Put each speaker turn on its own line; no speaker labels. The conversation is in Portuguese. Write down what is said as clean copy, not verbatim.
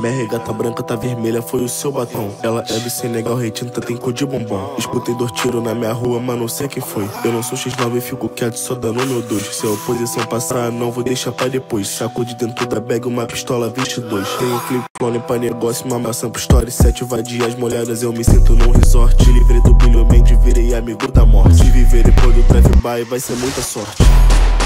Minha regata branca tá vermelha, foi o seu batom. Ela é do Senegal, retinta, tem cor de bombom. Escutei 2 tiros na minha rua, mas não sei quem foi. Eu não sou X9 e fico quieto, só dando no 2. Se a oposição passar, não vou deixar pra depois. Saco de dentro da bag, uma pistola 22. Tenho clip clone pra negócio, uma maçã pro story. 7 vadias molhadas, eu me sinto num resort. Livrei do Billy Mendes, virei amigo da morte. Se viver depois do drive-by, vai ser muita sorte.